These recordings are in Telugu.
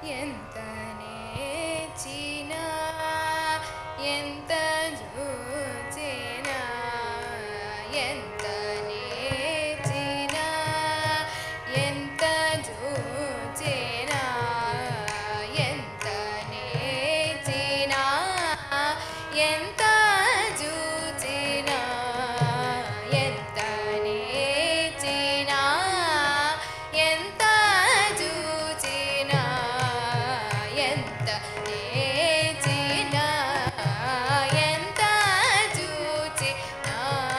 ఎంత నేర్చినా ఎంత చూచినా ఎంత నేర్చినా ఎంత చూచినా ఎంత నేర్చినా ఎంత చూచినా ఎంత నేర్చినా ఎంత చూచినా ఎంత నేర్చినా ఎంత చూచినా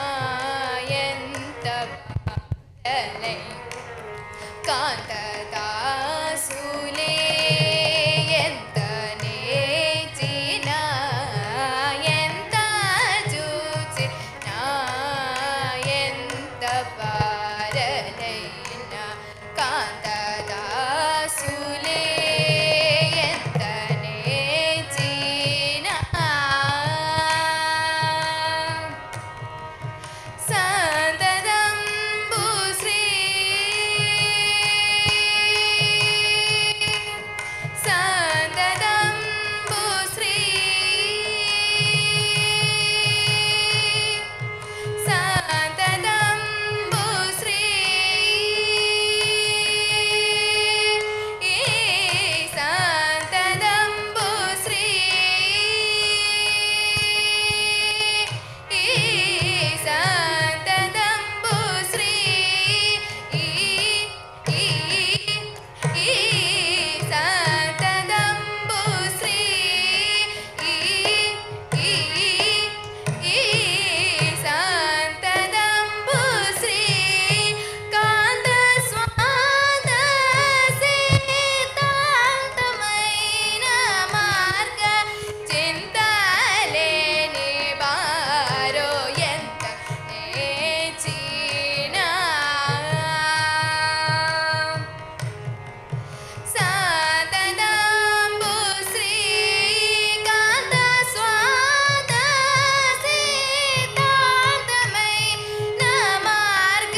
ఎంత బాధలై కాంతదాసులే ఎంత నేర్చినా ఎంత చూచినా ఎంత బాధలైనా కాంతదాసులే ఎంత నేర్చినా సంతతంబు శ్రీ సంతతంబు శ్రీ సంతతంబు శ్రీ సంతతంబు శ్రీ సంతతంబు శ్రీ సంతతంబు శ్రీ సంతతంబు శ్రీ కాంత స్వాద సీతాంతమైన మార్గ చింతలేని బారో ఎంత నేర్చినా సంతతంబు శ్రీ కాంత స్వాద సీతాంతమైన మార్గ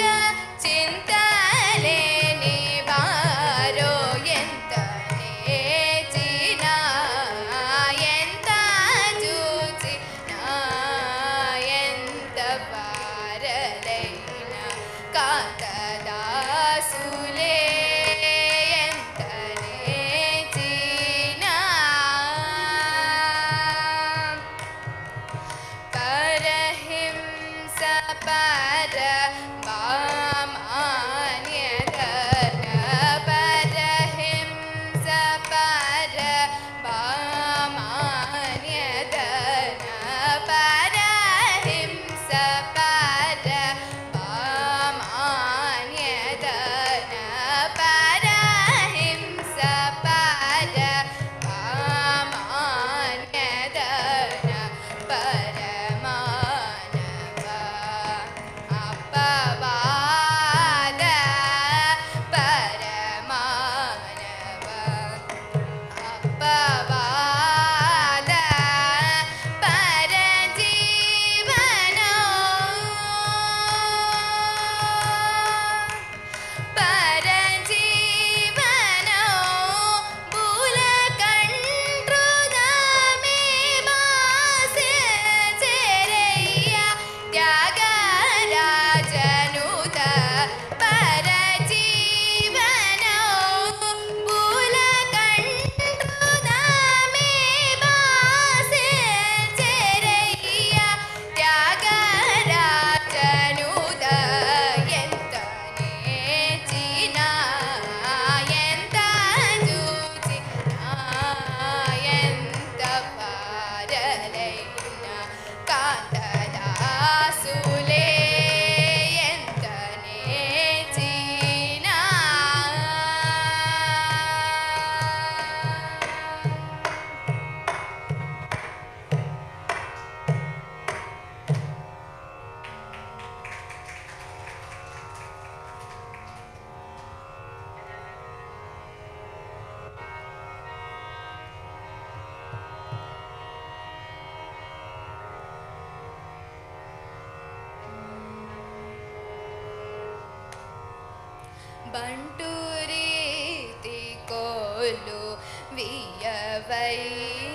చింతలేని బారో ఎంత నేర్చినా ఎంత చూచినా ఎంత బారలైనా కాంతదాసులే ఎంత నేర్చినా పరహింస పరమాన్యదన పరహింస పరమాన్యదన పరహింస పరమాన్యదన పరహింస పరమాన్యదన పరమానవ అపవాద పరమానవ అపవాద పరజీవనో పరజీవనో బూలకంట్రుదమే బాసె చెరయ్య త్యాగరాజనుత పరజీవనో బూలకంట్రుదమే బాసె చెరయ్య త్యాగరాజనుత ఎంత నేర్చినా ఎంత చూచినా ఎంత పారలైనా కాంతదాసులే ఎంత నేర్చినా బంటు రీతి కోలు వై